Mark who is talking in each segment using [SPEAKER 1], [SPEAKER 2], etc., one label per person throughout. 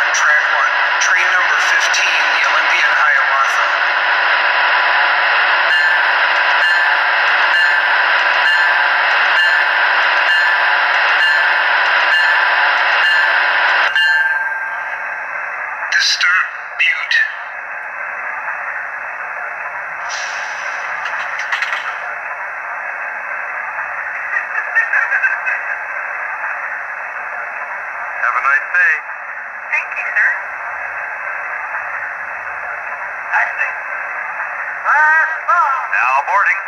[SPEAKER 1] track 1, train number 15, the Olympian Hiawatha. To start, mute.
[SPEAKER 2] Have a nice day.
[SPEAKER 3] Thank you, sir. Taxi. Last stop.
[SPEAKER 2] Now boarding.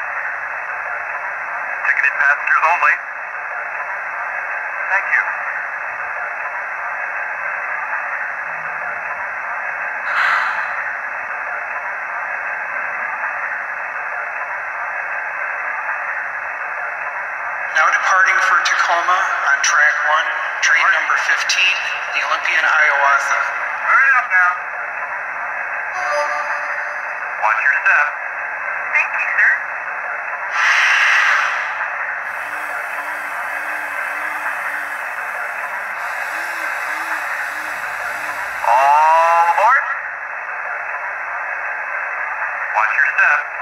[SPEAKER 2] Ticketed passengers only. Thank you.
[SPEAKER 1] Now departing for Tacoma on track 1, train number 15, the Olympian Hiawatha.
[SPEAKER 2] Hurry up now. Watch your step.
[SPEAKER 3] Thank you, sir.
[SPEAKER 2] All aboard. Watch your step.